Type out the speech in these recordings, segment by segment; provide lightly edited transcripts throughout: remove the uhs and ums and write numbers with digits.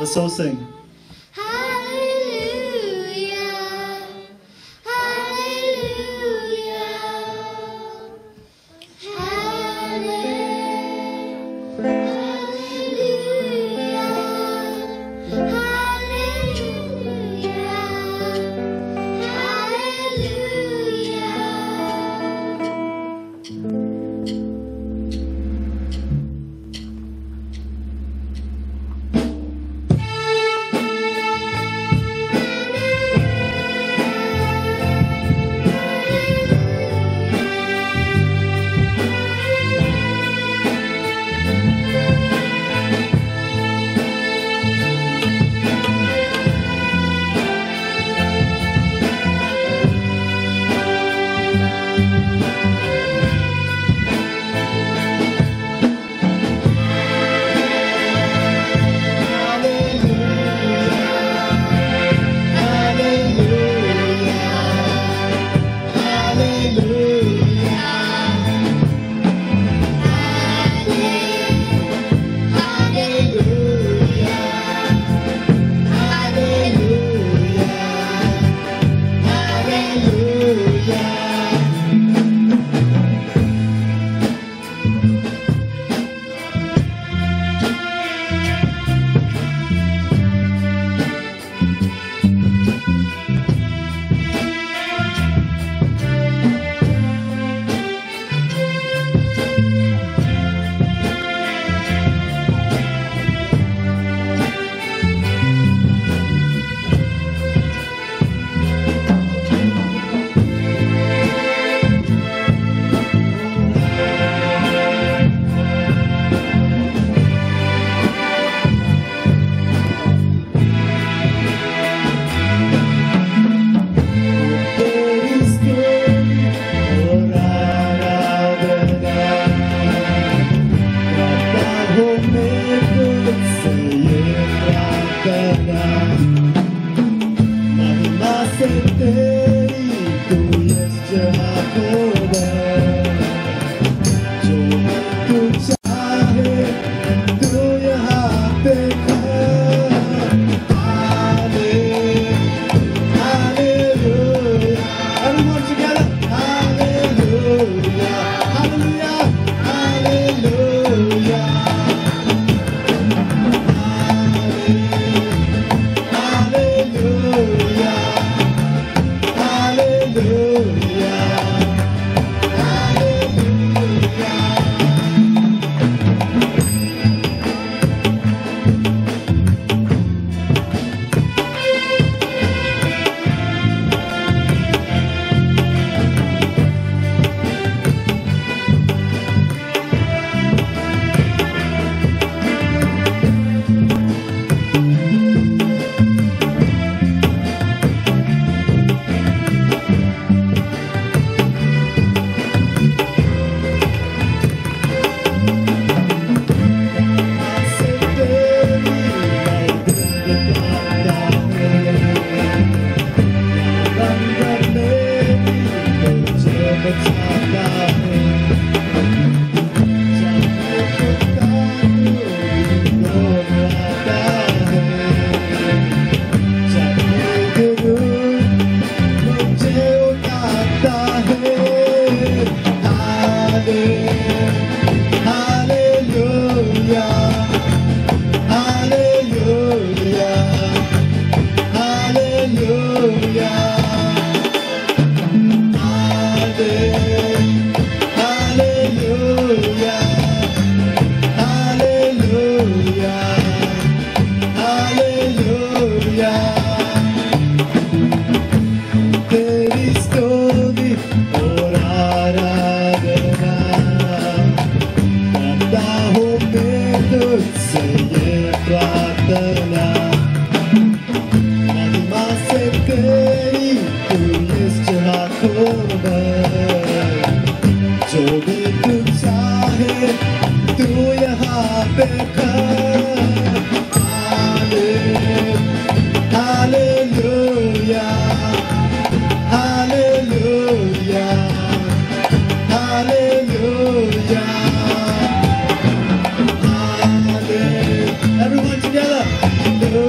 Let's all sing. Everyone together.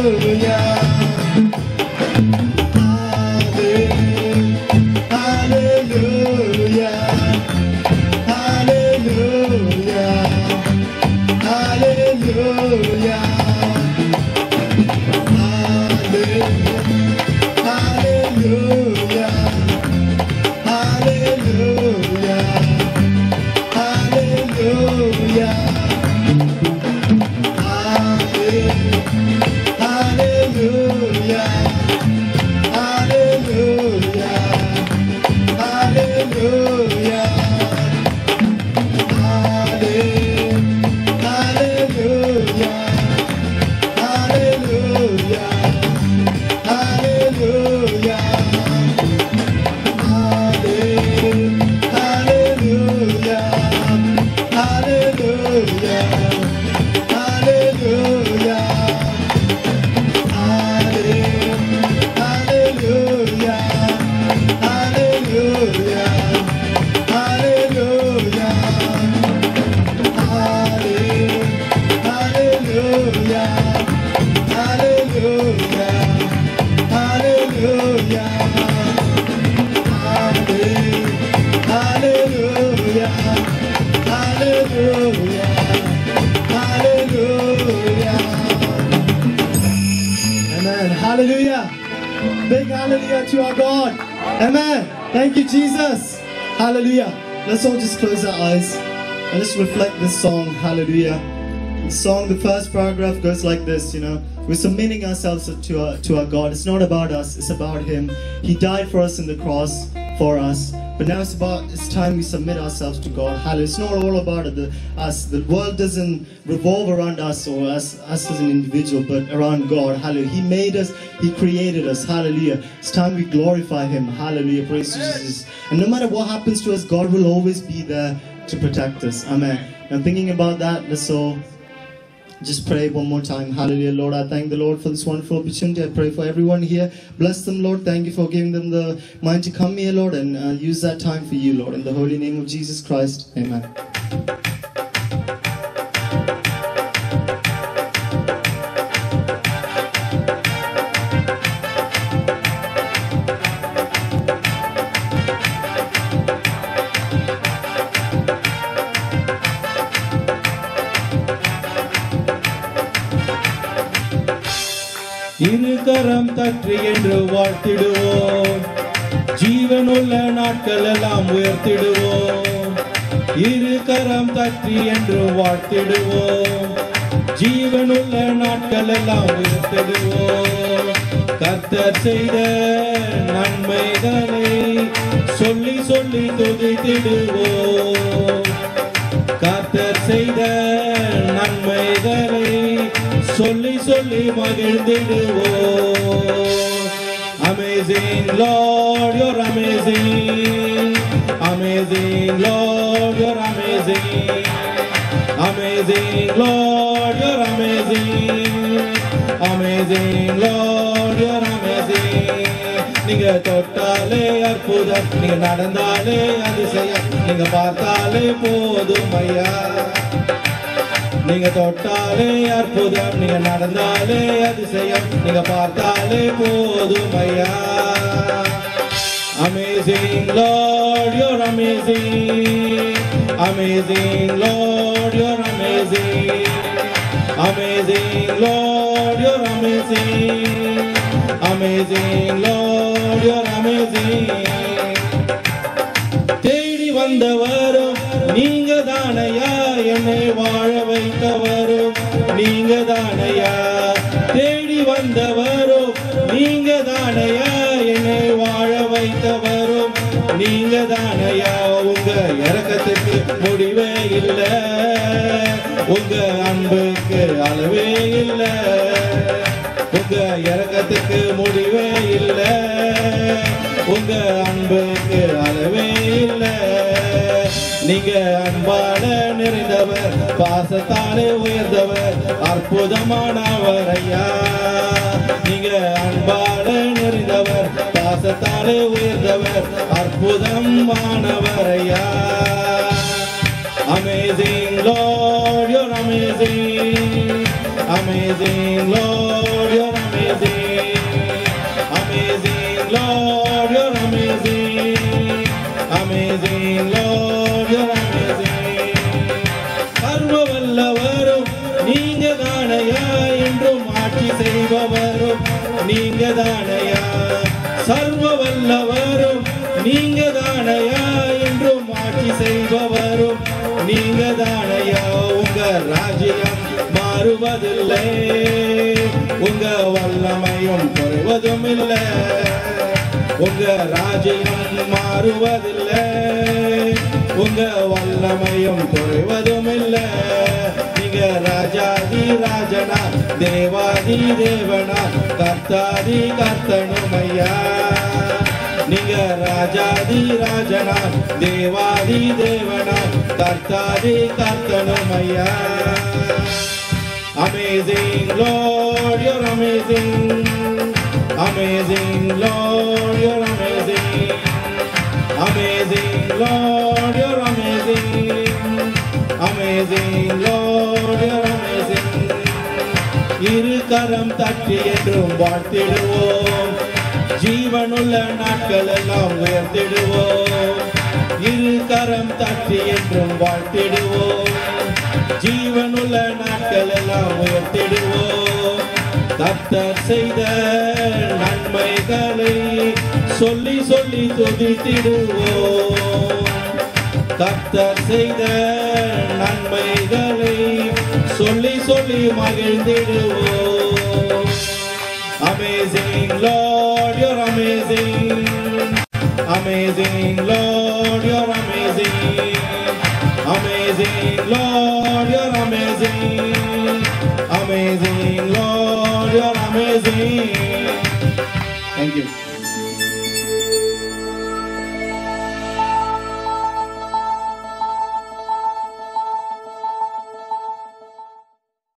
To our God. Amen. Thank you, Jesus. Hallelujah. Let's all just close our eyes and let's reflect this song. Hallelujah. The song, the first paragraph goes like this, we're submitting ourselves to our God. It's not about us, it's about Him. He died for us in the cross for us. But now it's time we submit ourselves to God. Hallelujah. It's not all about us. The world doesn't revolve around us or us as an individual, but around God. Hallelujah. He made us. He created us. Hallelujah. It's time we glorify Him. Hallelujah. Praise Jesus. And no matter what happens to us, God will always be there to protect us. Amen. And thinking about that, let's all just pray one more time. Hallelujah. Lord, I thank the Lord for this wonderful opportunity. I pray for everyone here. Bless them, Lord. Thank you for giving them the mind to come here, Lord, and use that time for you, Lord. In the holy name of Jesus Christ. Amen. இருகரம் தற்றி என்று வாழ்த்திடுவோம், ஜீவனுள்ள நாட்கள் எல்லாம் உயர்த்திடுவோம். இருகரம் தற்றி என்று வாழ்த்திடுவோம், ஜீவனுள்ள நாட்கள் எல்லாம் உயர்த்திடுவோம். கர்த்தர் செய்த நன்மைகளை சொல்லி சொல்லி துதித்திடுவோம். கர்த்தர் செய்த நன்மைகளை சொல்லி சொல்லி மகிழ்ந்திடுவோம். Amazing Lord, you're amazing. Amazing Lord, you're amazing. Amazing Lord, you're amazing. Amazing Lord, you're amazing. நீங்க தொட்டாலே அற்புதம், நீங்க நடந்தாலே அதிசயம், நீங்க பார்த்தாலே போதும் ஐயா. நீங்க தொட்டாலே அற்புதம், நீங்க நடந்தாலே அதிசயம், நீங்க பார்த்தாலே போதும் ஐயா. Amazing Lord, you're amazing. Amazing Lord, you're amazing. Amazing Lord, you're amazing. Amazing Lord, you're amazing. தேடி வந்தவரும் நீங்க தானையா, என்னை வாழ வைத்தவரும் நீங்க தானையா. தேடி வந்தவரும் நீங்க தானையா, என்னை வாழ வைத்தவரும் நீங்க தானையா. உங்க இரக்கத்துக்கு முடிவே இல்லை, உங்க அன்புக்கு அளவே இல்லை. உங்க இரக்கத்துக்கு முடிவே இல்லை, உங்க அன்புக்கு அளவே இல்லை. நீங்க அன்பான நிறைந்தவர், பாசத்தாலே உயர்ந்தவர், அற்புதமானவர் ஐயா. நீங்க அன்பான நிறைந்தவர், பாசத்தாலே உயர்ந்தவர், அற்புதமானவர் ஐயா. Amazing Lord, you're amazing. Amazing Lord, you're amazing. நீங்க தானையா சர்வ வல்லவரும் நீங்க தானையா என்றும் ஆட்சி செய்பவரும் நீங்க தானையா உங்க ராஜ்யம் மாறுவதில்லை உங்க வல்லமையும் குறைவதும் இல்லை உங்க ராஜ்யம் மாறுவதில்லை உங்க வல்லமையும் குறைவதும் இல்லை நீங்க ராஜாதி ராஜனா தேவாதி தேவனா கர்த்தாதி கர்த்தனுமையா நீங்க ராஜாதி ராஜனா தேவாதி தேவனா கர்த்தாதி கர்த்தனுமையா Amazing Lord, you're amazing. Amazing Lord, you're amazing. Amazing Lord, you're amazing. Amazing Lord, you're amazing. இரு கரம் தட்டி என்றும் வாழ்த்திடுவோம் ஜீவனுள்ள நாட்கள் எல்லாம் உயர்த்திடுவோம் இரு கரம் தட்டி என்றும் வாழ்த்திடுவோம் ஜீவனுள்ள நாட்கள் எல்லாம் உயர்த்திடுவோம் கர்த்தர் செய்த நன்மைகளை சொல்லி சொல்லி துதித்திடுவோம் கர்த்தர் செய்த நன்மைகளை சொல்லி சொல்லி மகிழ்ந்திடுவோம் Amazing Lord, you're amazing. Amazing Lord, you're amazing. Amazing Lord, you're amazing. Amazing Lord, you're amazing. Thank you.